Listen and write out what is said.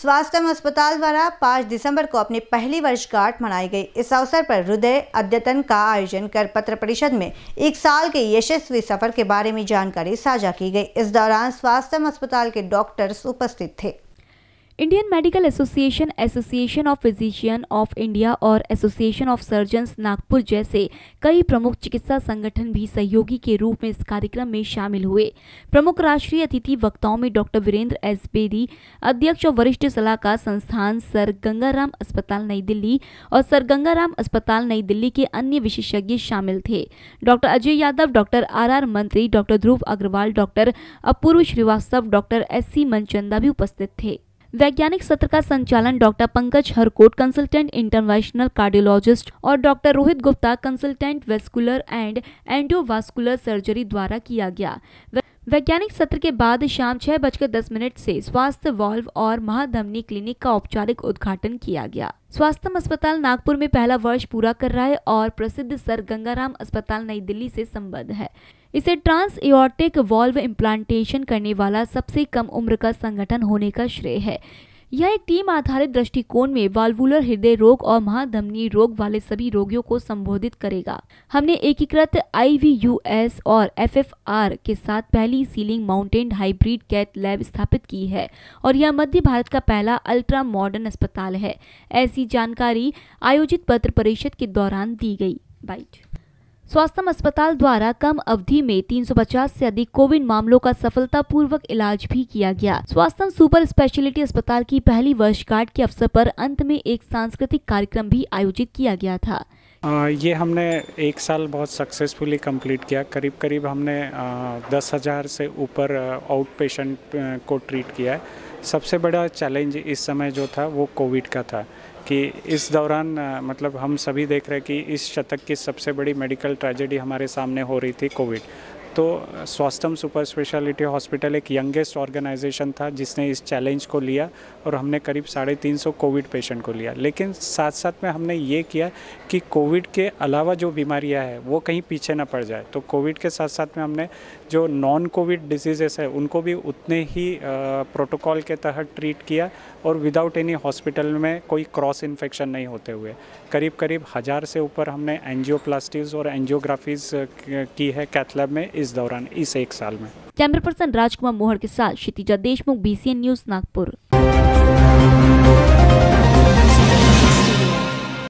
स्वास्थ्य अस्पताल द्वारा 5 दिसंबर को अपनी पहली वर्षगांठ मनाई गई। इस अवसर पर हृदय अद्यतन का आयोजन कर पत्र परिषद में 1 साल के यशस्वी सफर के बारे में जानकारी साझा की गई। इस दौरान स्वास्थ्य अस्पताल के डॉक्टर्स उपस्थित थे। Indian medical association, association of physician of India और एसोसिएशन ऑफ सर्जन्स नागपुर जैसे कई प्रमुख चिकित्सा संगठन भी सहयोगी के रूप में इस कार्यक्रम में शामिल हुए। प्रमुख राष्ट्रीय अतिथि वक्ताओं में डॉक्टर वीरेंद्र एस बेदी, अध्यक्ष और वरिष्ठ सलाहकार संस्थान सर गंगाराम अस्पताल नई दिल्ली और सर गंगाराम अस्पताल नई दिल्ली के अन्य विशेषज्ञ शामिल थे। Doctor Ajay Yadav, doctor R Mantri, doctor Dhruv Agarwal, doctor Apurva Srivastava, doctor SC Manchanda भी उपस्थित थे। वैज्ञानिक सत्र का संचालन doctor Pankaj Harkot, consultant interventional cardiologist, और doctor Rohit Gupta, consultant vascular and endovascular surgery द्वारा किया गया। वैज्ञानिक सत्र के बाद शाम 6:10 से स्वास्थ्य वाल्व और महाधमनी क्लिनिक का औपचारिक उद्घाटन किया गया। स्वास्थ्य अस्पताल नागपुर में पहला वर्ष पूरा कर रहा है और प्रसिद्ध सर गंगाराम अस्पताल नई दिल्ली से संबद्ध है। इसे ट्रांस एओर्टिक वाल्व इम्प्लांटेशन करने वाला सबसे कम उम्र का संगठन होने का श्रेय है। यह एक टीम आधारित दृष्टिकोण में वाल्वुलर हृदय रोग और महाधमनी रोग वाले सभी रोगियों को संबोधित करेगा। हमने एकीकृत IVUS और FFR के साथ पहली ceiling mounted hybrid cath lab स्थापित की है और यह मध्य भारत का पहला अल्ट्रा मॉडर्न अस्पताल है। ऐसी जानकारी आयोजित पत्र परिषद के दौरान दी गई। स्वास्थ्य अस्पताल द्वारा कम अवधि में 350 से अधिक कोविड मामलों का सफलतापूर्वक इलाज भी किया गया। स्वास्थ्य सुपर स्पेशलिटी अस्पताल की पहली वर्षगांठ के अवसर पर अंत में एक सांस्कृतिक कार्यक्रम भी आयोजित किया गया था। ये हमने 1 साल बहुत सक्सेसफुली कंप्लीट किया। करीब हमने 10,000 से ऊपर आउट पेशेंट को ट्रीट किया है। सबसे बड़ा चैलेंज इस समय जो था वो कोविड का था कि इस दौरान मतलब हम सभी देख रहे हैं कि इस शतक की सबसे बड़ी मेडिकल ट्रेजेडी हमारे सामने हो रही थी कोविड। तो स्वास्थ्यम सुपर स्पेशलिटी हॉस्पिटल एक यंगेस्ट ऑर्गेनाइजेशन था जिसने इस चैलेंज को लिया और हमने करीब 350 कोविड पेशेंट को लिया। लेकिन साथ साथ में हमने ये किया कि कोविड के अलावा जो बीमारियां हैं वो कहीं पीछे ना पड़ जाए। तो कोविड के साथ साथ में हमने जो नॉन कोविड डिजीज़ेस है उनको भी उतने ही प्रोटोकॉल के तहत ट्रीट किया और विदाउट एनी हॉस्पिटल में कोई क्रॉस इन्फेक्शन नहीं होते हुए करीब 1000 से ऊपर हमने एंजियोप्लास्टीज और एंजियोग्राफीज की है कैथ लैब में इस दौरान, इस 1 साल में। कैमरा पर्सन राजकुमार मोहर के साथ क्षितिजा देशमुख, BCN न्यूज़ नागपुर।